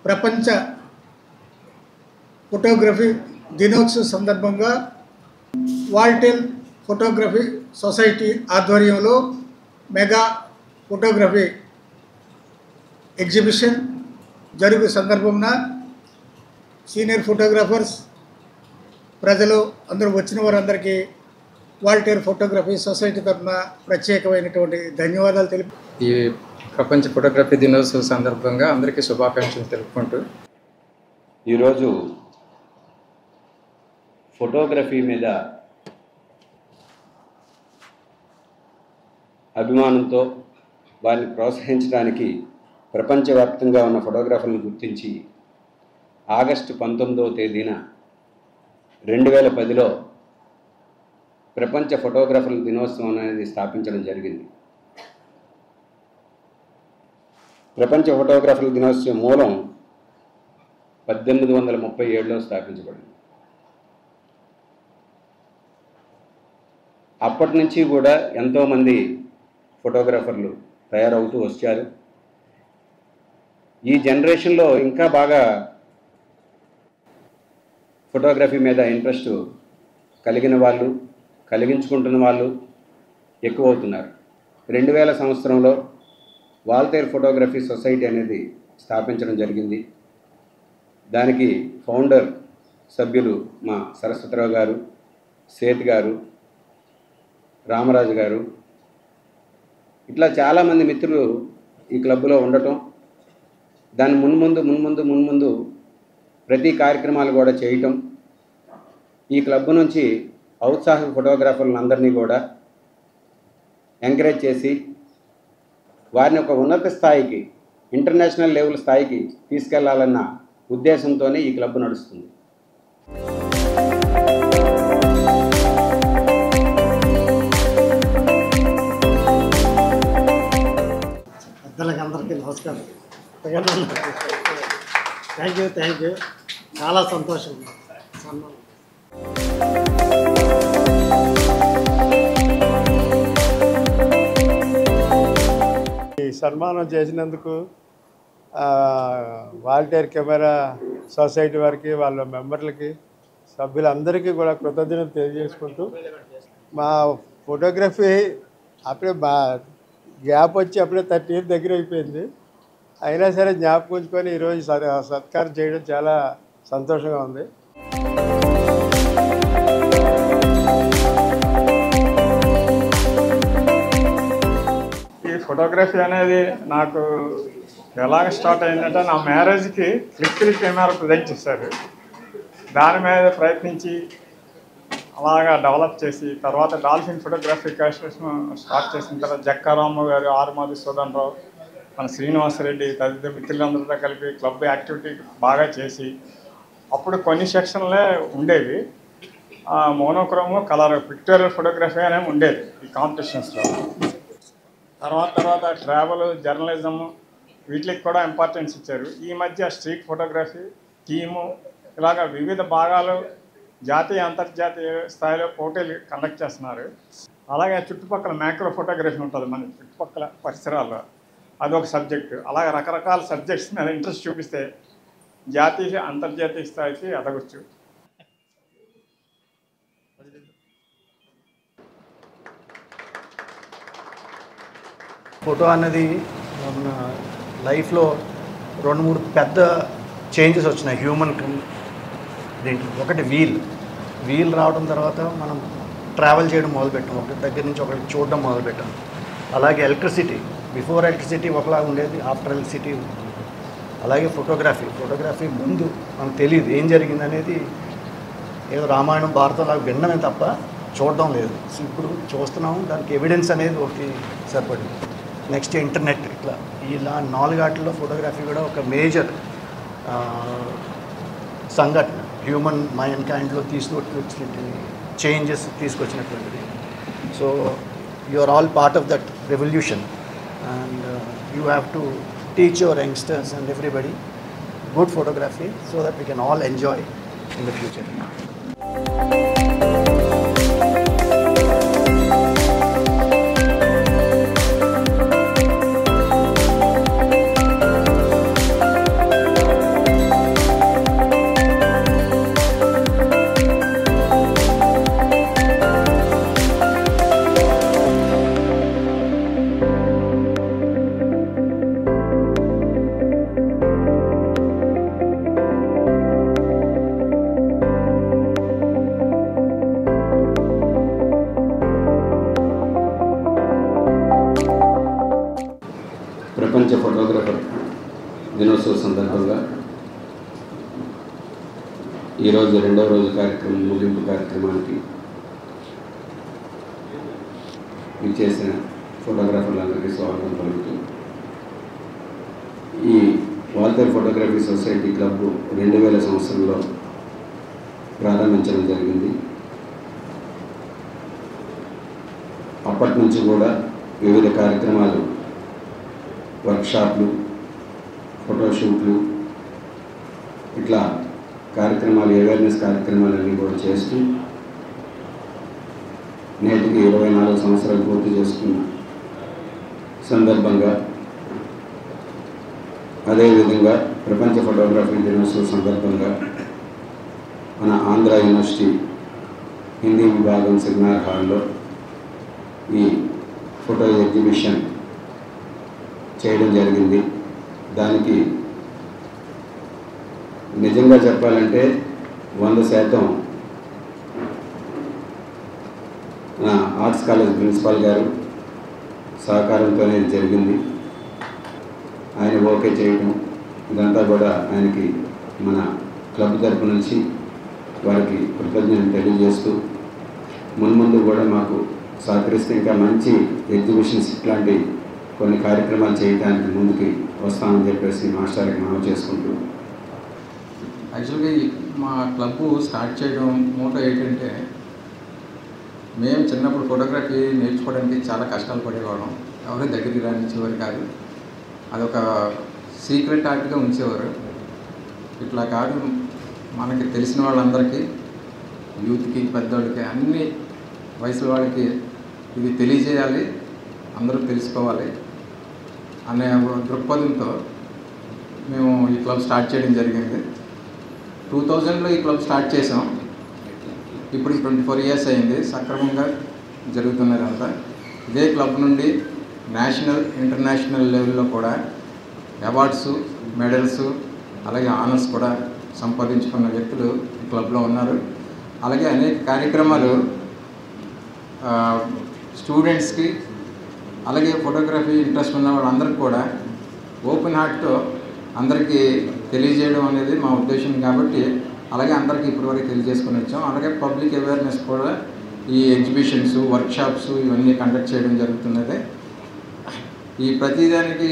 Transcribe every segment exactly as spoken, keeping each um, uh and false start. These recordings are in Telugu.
ప్రపంచ ఫోటోగ్రఫీ దినోత్సవ సందర్భంగా వాల్టేర్ ఫోటోగ్రఫీ సొసైటీ ఆధ్వర్యంలో మెగా ఫోటోగ్రఫీ ఎగ్జిబిషన్ జరుగు సందర్భంన సీనియర్ ఫోటోగ్రాఫర్స్ ప్రజలు అందరూ వచ్చిన వారందరికీ వాల్టేర్ ఫోటోగ్రఫీ సొసైటీ తరఫున ప్రత్యేకమైనటువంటి ధన్యవాదాలు తెలిపి ఈ ప్రపంచ ఫోటోగ్రఫీ దినోత్సవ సందర్భంగా అందరికీ శుభాకాంక్షలు తెలుపుకుంటూ ఈరోజు ఫోటోగ్రఫీ మీద అభిమానంతో వారిని ప్రోత్సహించడానికి ప్రపంచవ్యాప్తంగా ఉన్న ఫోటోగ్రాఫర్లను గుర్తించి ఆగస్టు పంతొమ్మిదవ తేదీన రెండు వేల పదిలో ప్రపంచ ఫోటోగ్రాఫర్ల దినోత్సవం అనేది స్థాపించడం జరిగింది. ప్రపంచ ఫోటోగ్రాఫర్ల దినోత్సవం మూలం పద్దెనిమిది వందల ముప్పై ఏడులో స్థాపించబడింది. అప్పటి నుంచి కూడా ఎంతోమంది ఫోటోగ్రాఫర్లు తయారవుతూ వచ్చారు. ఈ జనరేషన్లో ఇంకా బాగా ఫోటోగ్రఫీ మీద ఇంట్రెస్ట్ కలిగిన వాళ్ళు కలిగించుకుంటున్న వాళ్ళు ఎక్కువ అవుతున్నారు. రెండు వేల సంవత్సరంలో వాల్టేర్ ఫోటోగ్రఫీ సొసైటీ అనేది స్థాపించడం జరిగింది. దానికి ఫౌండర్ సభ్యులు మా సరస్వతిరావు గారు, సేత్ గారు, రామరాజు గారు, ఇట్లా చాలామంది మిత్రులు ఈ క్లబ్లో ఉండటం, దాని మున్ముందు మున్ముందు మున్ముందు ప్రతి కార్యక్రమాలు కూడా చేయటం, ఈ క్లబ్ నుంచి ఔత్సాహిక ఫోటోగ్రాఫర్లను అందరినీ కూడా ఎంకరేజ్ చేసి వారిని ఒక ఉన్నత స్థాయికి, ఇంటర్నేషనల్ లెవెల్ స్థాయికి తీసుకెళ్లాలన్న ఉద్దేశంతోనే ఈ క్లబ్ నడుస్తుంది. పెద్దలకి అందరికీ నమస్కారం. థ్యాంక్ యూ థ్యాంక్ యూ చాలా సంతోషం. ఈ సన్మానం చేసినందుకు వాల్టేర్ కెమెరా సొసైటీ వారికి, వాళ్ళ మెంబర్లకి, సభ్యులందరికీ కూడా కృతజ్ఞతలు తెలియజేసుకుంటూ, మా ఫోటోగ్రఫీ అప్పుడే బా గ్యాప్ వచ్చి అప్పుడే థర్టీ ఇయర్స్ దగ్గర అయిపోయింది. అయినా సరే జ్ఞాపకం ఉంచుకొని ఈరోజు సత్కారం చేయడం చాలా సంతోషంగా ఉంది. ఈ ఫోటోగ్రఫీ అనేది నాకు ఎలాగ స్టార్ట్ అయిందంటే, నా మ్యారేజ్కి క్లిక్ క్లిక్ కెమెరా ప్రజెంట్ చేశారు. దాని మీద ప్రయత్నించి అలాగా డెవలప్ చేసి తర్వాత డాల్ఫిన్ ఫోటోగ్రఫీ కాన్స్టిట్యూషన్ స్టార్ట్ చేసిన తర్వాత జక్కారామ్మ గారు, ఆర్ మధుసూదన్ రావు, మన శ్రీనివాసరెడ్డి తదితర మిత్రులందరితో కలిపి క్లబ్ యాక్టివిటీ బాగా చేసి, అప్పుడు కొన్ని సెక్షన్లే ఉండేవి, మోనోక్రోము, కలర్, పిక్టోరియల్ ఫోటోగ్రఫీ అనేవి ఉండేది ఈ కాంపిటీషన్స్లో. తర్వాత తర్వాత ట్రావెల్, జర్నలిజం వీటికి కూడా ఇంపార్టెన్స్ ఇచ్చారు. ఈ మధ్య స్ట్రీట్ ఫోటోగ్రఫీ, థీము, ఇలాగ వివిధ భాగాలు జాతీయ అంతర్జాతీయ స్థాయిలో పోటీలు కండక్ట్ చేస్తున్నారు. అలాగే చుట్టుపక్కల మ్యాక్రో ఫోటోగ్రఫీ ఉంటుంది మన చుట్టుపక్కల పరిసరాల్లో, అదొక సబ్జెక్టు. అలాగే రకరకాల సబ్జెక్ట్స్ మీద ఇంట్రెస్ట్ చూపిస్తే జాతీయ అంతర్జాతీయ స్థాయికి ఎదగొచ్చు. ఫోటో అన్నది మన లైఫ్లో రెండు మూడు పెద్ద చేంజెస్ వచ్చినాయి హ్యూమన్ దీంట్లో. ఒకటి వీల్ వీల్ రావడం తర్వాత మనం ట్రావెల్ చేయడం మొదలుపెట్టాం, ఒకటి దగ్గర నుంచి ఒకటి చూడడం మొదలుపెట్టాం. అలాగే ఎలక్ట్రిసిటీ, బిఫోర్ ఎలక్ట్రిసిటీ ఒకలా ఉండేది, ఆఫ్టర్ ఎలక్ట్రిసిటీ. అలాగే ఫోటోగ్రఫీ ఫోటోగ్రఫీ ముందు మనకు తెలియదు ఏం జరిగింది అనేది, ఏదో రామాయణం భారతం లాగా విన్నమే తప్ప చూడడం లేదు. ఇప్పుడు చూస్తున్నాము, దానికి ఎవిడెన్స్ అనేది ఒకటి సరిపడింది. నెక్స్ట్ ఇంటర్నెట్, ఇట్లా ఇలా నాలుగాటిల్లో ఫోటోగ్రఫీ కూడా ఒక మేజర్ సంఘటన హ్యూమన్ మైండ్ కైండ్లో తీసుకొచ్చిన చేంజెస్ తీసుకొచ్చినటువంటిది. So you are all part of that revolution and you have to teach your youngsters and everybody good photography so that we can all enjoy in the future. ఈరోజు రెండవ రోజు కార్యక్రమం ముగింపు కార్యక్రమానికి ఇచ్చేసిన ఫోటోగ్రాఫర్లందరికీ స్వాగతం పలుకుతూ ఈ వాల్తేర్ ఫోటోగ్రఫీ సొసైటీ క్లబ్ రెండు వేల సంవత్సరంలో ప్రారంభించడం జరిగింది. అప్పటి నుంచి కూడా వివిధ కార్యక్రమాలు, వర్క్షాప్లు, ఫోటోషూట్లు, ఇట్లా కార్యక్రమాలు, అవేర్నెస్ కార్యక్రమాలన్నీ కూడా చేస్తూ నేటికి ఇరవై నాలుగు సంవత్సరాలు పూర్తి చేసుకున్న సందర్భంగా, అదేవిధంగా ప్రపంచ ఫోటోగ్రఫీ దినోత్సవం సందర్భంగా మన ఆంధ్ర యూనివర్సిటీ హిందీ విభాగం సెమినార్ హాల్లో ఈ ఫోటో ఎగ్జిబిషన్ చేయడం జరిగింది. దానికి నిజంగా చెప్పాలంటే వంద శాతం నా ఆర్ట్స్ కాలేజ్ ప్రిన్సిపాల్ గారు సహకారంతోనే జరిగింది. ఆయన ఓకే చేయడం ఇదంతా కూడా ఆయనకి మన క్లబ్ తరపు నుంచి వారికి కృతజ్ఞతలు తెలియజేస్తూ, మున్ముందు కూడా మాకు సహకరిస్తే ఇంకా మంచి ఎగ్జిబిషన్స్ ఇట్లాంటి కొన్ని కార్యక్రమాలు చేయడానికి ముందుకి వస్తామని చెప్పేసి మాస్టర్కి మనవి చేసుకుంటూ, యాక్చువల్గా మా క్లబ్ స్టార్ట్ చేయడం మోటో ఏంటంటే, మేము చిన్నప్పుడు ఫోటోగ్రఫీ నేర్చుకోవడానికి చాలా కష్టాలు పడేవాళ్ళం. ఎవరి దగ్గరికి రానిచ్చేవారు కాదు. అదొక సీక్రెట్ ఆర్ట్గా ఉంచేవారు. ఇట్లా కాదు, మనకి తెలిసిన వాళ్ళందరికీ, యూత్కి, పెద్దవాళ్ళకి, అన్ని వయసుల వాళ్ళకి ఇది తెలియజేయాలి, అందరూ తెలుసుకోవాలి అనే దృక్పథంతో మేము ఈ క్లబ్ స్టార్ట్ చేయడం జరిగింది. టూ థౌజండ్లో ఈ క్లబ్ స్టార్ట్ చేసాం. ఇప్పుడు ట్వంటీ ఫోర్ ఇయర్స్ అయింది. సక్రమంగా జరుగుతున్నదంతా. ఇదే క్లబ్ నుండి నేషనల్, ఇంటర్నేషనల్ లెవెల్లో కూడా అవార్డ్స్, మెడల్స్, అలాగే ఆనర్స్ కూడా సంపాదించుకున్న వ్యక్తులు ఈ క్లబ్లో ఉన్నారు. అలాగే అనేక కార్యక్రమాలు స్టూడెంట్స్కి, అలాగే ఫోటోగ్రఫీ ఇంట్రెస్ట్ ఉన్న వాళ్ళందరికీ కూడా ఓపెన్ హార్ట్తో అందరికీ తెలియజేయడం అనేది మా ఉద్దేశం. కాబట్టి అలాగే అందరికీ ఇప్పటివరకు తెలియజేసుకుని వచ్చాం. అలాగే పబ్లిక్ అవేర్నెస్ కూడా ఈ ఎగ్జిబిషన్స్, వర్క్షాప్స్ ఇవన్నీ కండక్ట్ చేయడం జరుగుతున్నది. ఈ ప్రతిదానికి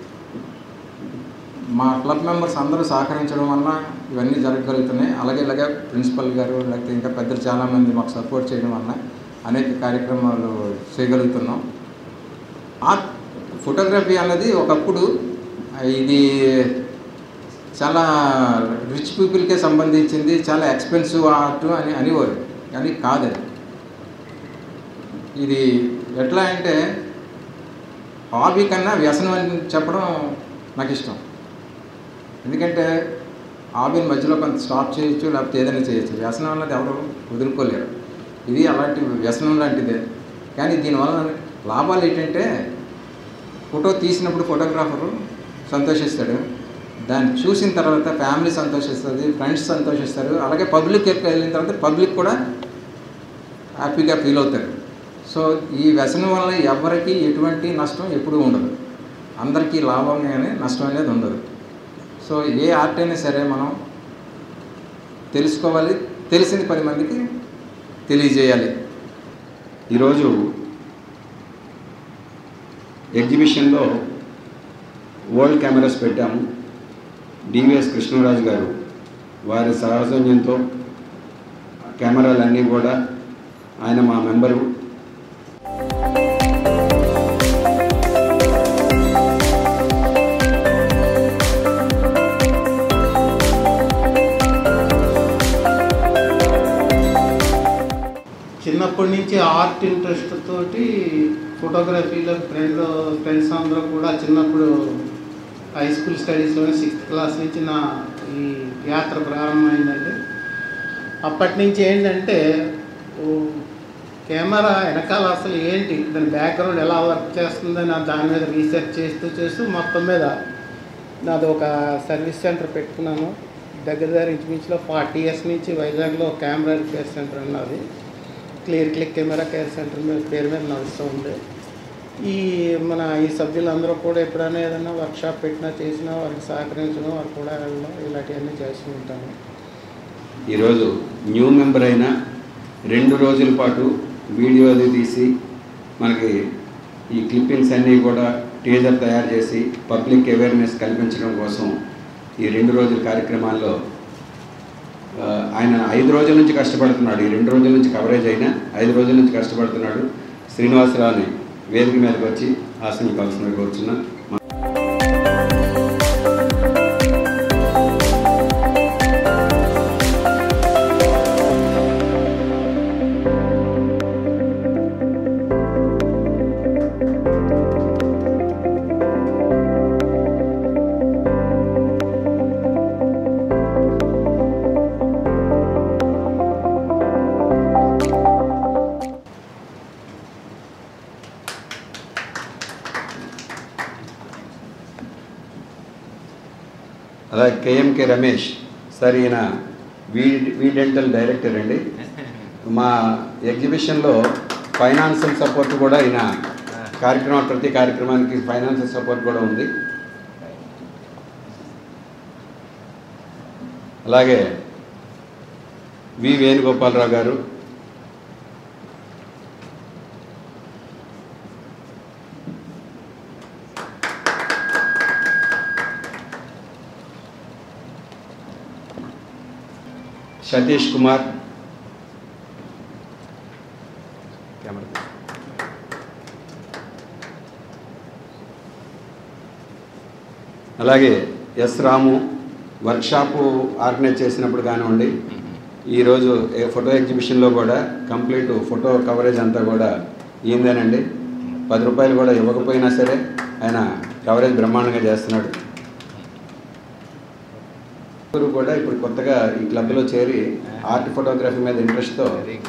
మా క్లబ్ మెంబర్స్ అందరూ సహకరించడం వల్ల ఇవన్నీ జరగగలుగుతున్నాయి. అలాగే ఇలాగే ప్రిన్సిపల్ గారు, లేకపోతే ఇంకా పెద్దలు చాలామంది మాకు సపోర్ట్ చేయడం వల్ల అనేక కార్యక్రమాలు చేయగలుగుతున్నాం. ఆర్ట్ ఫోటోగ్రఫీ అన్నది ఒకప్పుడు ఇది చాలా రిచ్ పీపుల్కే సంబంధించింది, చాలా ఎక్స్పెన్సివ్ ఆర్ట్ అని అనేవారు. కానీ కాదు, ఇది ఎట్లా అంటే హాబీ కన్నా వ్యసనం అని చెప్పడం నాకు ఇష్టం. ఎందుకంటే హాబీని మధ్యలో కొంత స్టాప్ చేయొచ్చు, లేకపోతే ఏదైనా చేయొచ్చు. వ్యసనం అన్నది ఎవరు వదులుకోలేరు. ఇది అలాంటి వ్యసనం లాంటిదే. కానీ దీనివల్ల లాభాలు ఏంటంటే, ఫోటో తీసినప్పుడు ఫోటోగ్రాఫరు సంతోషిస్తాడు, దాన్ని చూసిన తర్వాత ఫ్యామిలీ సంతోషిస్తుంది, ఫ్రెండ్స్ సంతోషిస్తారు, అలాగే పబ్లిక్ ఎక్కడ వెళ్ళిన తర్వాత పబ్లిక్ కూడా హ్యాపీగా ఫీల్ అవుతారు. సో ఈ వ్యసనం వల్ల ఎవరికి ఎటువంటి నష్టం ఎప్పుడూ ఉండదు. అందరికీ లాభం కానీ నష్టం అనేది ఉండదు. సో ఏ ఆర్ట్ అయినా సరే మనం తెలుసుకోవాలి, తెలిసింది పది మందికి తెలియజేయాలి. ఈరోజు ఎగ్జిబిషన్లో వరల్డ్ కెమెరాస్ పెట్టాము. డివిఎస్ కృష్ణరాజు గారు వారి సహజన్యంతో కెమెరాలన్నీ కూడా, ఆయన మా మెంబరు. చిన్నప్పటి నుంచి ఆర్ట్ ఇంట్రెస్ట్ తోటి ఫోటోగ్రఫీలో ఫ్రెండ్ ఫ్రెండ్స్ అందరూ కూడా చిన్నప్పుడు హై స్కూల్ స్టడీస్లోనే సిక్స్త్ క్లాస్ నుంచి నా ఈ యాత్ర ప్రారంభమైందండి. అప్పటి నుంచి ఏంటంటే కెమెరా వెనకాల అసలు ఏంటి, దాని బ్యాక్గ్రౌండ్ ఎలా వర్క్ చేస్తుందని దాని మీద రీసెర్చ్ చేస్తూ చేస్తూ మొత్తం మీద నాది ఒక సర్వీస్ సెంటర్ పెట్టుకున్నాను. దగ్గర దగ్గర ఇంచుమించులో ఫార్టీ ఇయర్స్ నుంచి వైజాగ్లో కెమెరా రిపేర్ సెంటర్ ఉన్నది. Clear click camera care centre మీద పేరు మీద నడుస్తూ ఉంది. ఈ మన ఈ సభ్యులందరూ కూడా ఎప్పుడైనా ఏదైనా వర్క్షాప్ పెట్టినా చేసినా వారికి సహకరించడం, వారు కూడా వెళ్ళడం, ఇలాంటివన్నీ చేస్తూ ఉంటాను. ఈరోజు న్యూ మెంబర్ అయినా రెండు రోజుల పాటు వీడియో అది తీసి మనకి ఈ క్లిప్పింగ్స్ అన్నీ కూడా టీజర్ తయారు చేసి పబ్లిక్ అవేర్నెస్ కల్పించడం కోసం ఈ రెండు రోజుల కార్యక్రమాల్లో ఆయన ఐదు రోజుల నుంచి కష్టపడుతున్నాడు. ఈ రెండు రోజుల నుంచి కవరేజ్ అయినా ఐదు రోజుల నుంచి కష్టపడుతున్నాడు. శ్రీనివాసరావుని వేదిక మీదకి వచ్చి ఆశను కావాల్సిన కోరుచున్నా. అలాగే కేఎంకే రమేష్ సార్, ఈయన వీ వీ డెంటల్ డైరెక్టర్ అండి. మా ఎగ్జిబిషన్లో ఫైనాన్షియల్ సపోర్ట్ కూడా ఈయన కార్యక్రమం ప్రతి కార్యక్రమానికి ఫైనాన్షియల్ సపోర్ట్ కూడా ఉంది. అలాగే వి వేణుగోపాలరావు గారు, సతీష్ కుమార్, అలాగే ఎస్ రాము వర్క్షాపు ఆర్గనైజ్ చేసినప్పుడు కానివ్వండి, ఈరోజు ఫోటో ఎగ్జిబిషన్లో కూడా కంప్లీట్ ఫోటో కవరేజ్ అంతా కూడా ఈందేనండి. పది రూపాయలు కూడా ఇవ్వకపోయినా సరే ఆయన కవరేజ్ బ్రహ్మాండంగా చేస్తున్నాడు. కూడా ఇప్పుడు కొత్తగా ఈ క్లబ్లో చేరి ఆర్ట్ ఫోటోగ్రఫీ మీద ఇంట్రెస్ట్తో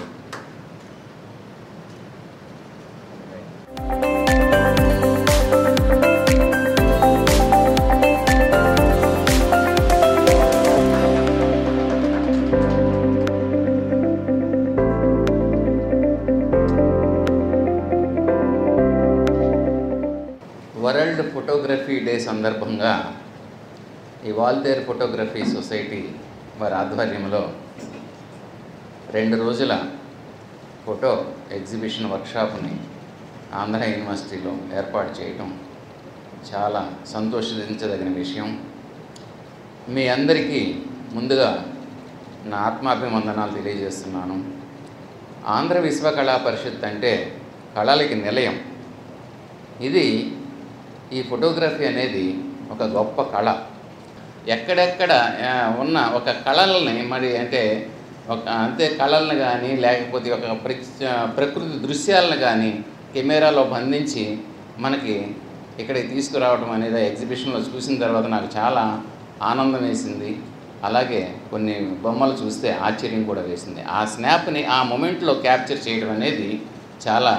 వరల్డ్ ఫోటోగ్రఫీ డే సందర్భంగా ఈ వాల్తేర్ ఫోటోగ్రఫీ సొసైటీ వారి ఆధ్వర్యంలో రెండు రోజుల ఫోటో ఎగ్జిబిషన్ వర్క్షాప్ని ఆంధ్ర యూనివర్సిటీలో ఏర్పాటు చేయటం చాలా సంతోషించదగిన విషయం. మీ అందరికీ ముందుగా నా ఆత్మాభివందనాలు తెలియజేస్తున్నాను. ఆంధ్ర విశ్వకళా పరిషత్ అంటే కళలకి నిలయం. ఇది ఈ ఫోటోగ్రఫీ అనేది ఒక గొప్ప కళ. ఎక్కడెక్కడ ఉన్న ఒక కళల్ని మరి అంటే ఒక అంతే కళలను కానీ లేకపోతే ఒక ప్రకృతి దృశ్యాలను కానీ కెమెరాలో బంధించి మనకి ఇక్కడికి తీసుకురావడం అనేది ఎగ్జిబిషన్లో చూసిన తర్వాత నాకు చాలా ఆనందం వేసింది. అలాగే కొన్ని బొమ్మలు చూస్తే ఆశ్చర్యం కూడా వేసింది. ఆ స్నాప్ని ఆ మూమెంట్లో క్యాప్చర్ చేయడం అనేది చాలా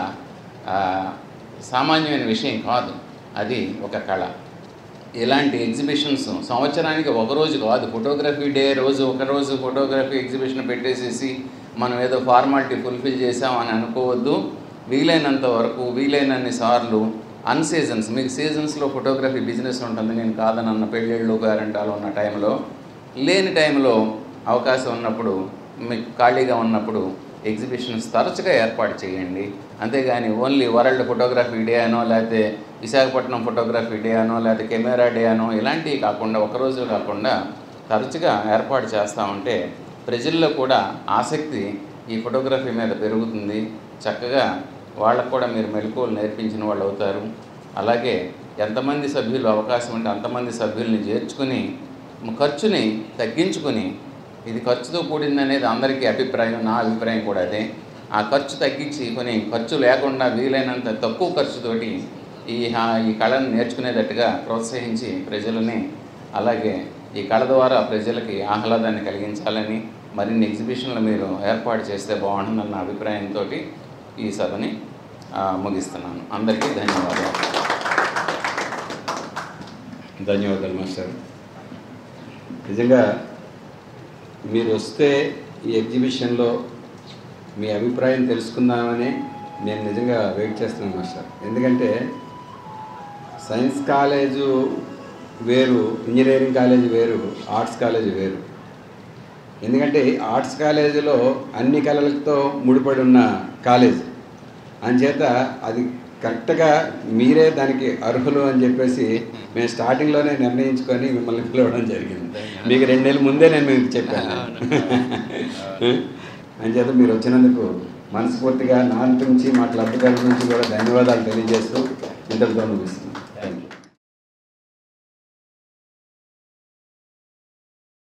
సామాన్యమైన విషయం కాదు. అది ఒక కళ. ఇలాంటి ఎగ్జిబిషన్స్ సంవత్సరానికి ఒకరోజు కాదు. ఫోటోగ్రఫీ డే రోజు ఒకరోజు ఫోటోగ్రఫీ ఎగ్జిబిషన్ పెట్టేసేసి మనం ఏదో ఫార్మాలిటీ ఫుల్ఫిల్ చేసామని అనుకోవద్దు. వీలైనంత వరకు వీలైనన్ని సార్లు అన్ సీజన్స్, మీకు సీజన్స్లో ఫోటోగ్రఫీ బిజినెస్ ఉంటుంది, నేను కాదని అన్న పెళ్ళిళ్ళు గ్యారెంటాలు ఉన్న టైంలో, లేని టైంలో అవకాశం ఉన్నప్పుడు మీకు ఖాళీగా ఉన్నప్పుడు ఎగ్జిబిషన్స్ తరచుగా ఏర్పాటు చేయండి. అంతేగాని ఓన్లీ వరల్డ్ ఫోటోగ్రఫీ డే అనో లేకపోతే విశాఖపట్నం ఫోటోగ్రఫీ డే అనో లేకపోతే కెమెరా డే అనో ఇలాంటివి కాకుండా ఒకరోజు కాకుండా తరచుగా ఏర్పాటు చేస్తూ ఉంటే ప్రజల్లో కూడా ఆసక్తి ఈ ఫోటోగ్రఫీ మీద పెరుగుతుంది. చక్కగా వాళ్ళకు కూడా మీరు మెలకువలు నేర్పించిన వాళ్ళు అవుతారు. అలాగే ఎంతమంది సభ్యులు అవకాశం ఉంటే అంతమంది సభ్యుల్ని చేర్చుకుని ఖర్చుని తగ్గించుకొని, ఇది ఖర్చుతో కూడింది అనేది అందరికీ అభిప్రాయం, నా అభిప్రాయం కూడా అదే. ఆ ఖర్చు తగ్గించి కొన్ని ఖర్చు లేకుండా వీలైనంత తక్కువ ఖర్చుతోటి ఈ ఈ కళను నేర్చుకునేటట్టుగా ప్రోత్సహించి ప్రజలని, అలాగే ఈ కళ ద్వారా ప్రజలకి ఆహ్లాదాన్ని కలిగించాలని మరిన్ని ఎగ్జిబిషన్లు మీరు ఏర్పాటు చేస్తే బాగుంటుందన్న అభిప్రాయంతో ఈ సభని ముగిస్తున్నాను. అందరికీ ధన్యవాదాలు. ధన్యవాదాలు మాస్టర్. నిజంగా మీరు వస్తే ఈ ఎగ్జిబిషన్లో మీ అభిప్రాయం తెలుసుకుందామని నేను నిజంగా వెయిట్ చేస్తున్నాను మాస్టర్. ఎందుకంటే సైన్స్ కాలేజు వేరు, ఇంజనీరింగ్ కాలేజ్ వేరు, ఆర్ట్స్ కాలేజ్ వేరు. ఎందుకంటే ఆర్ట్స్ కాలేజీలో అన్ని కళలతో ముడిపడి ఉన్న కాలేజ్ అంచేత అది కరెక్ట్గా మీరే దానికి అర్హులు అని చెప్పేసి మేము స్టార్టింగ్లోనే నిర్ణయించుకొని మిమ్మల్ని పిలవడం జరిగింది. మీకు రెండు నెలల ముందే నేను మీకు చెప్పాను. అంచేత మీరు వచ్చినందుకు మనస్ఫూర్తిగా నా నుంచి మా క్లబ్ తరఫు నుంచి కూడా ధన్యవాదాలు తెలియజేస్తూ ఇంతటితో ముగిస్తున్నాను.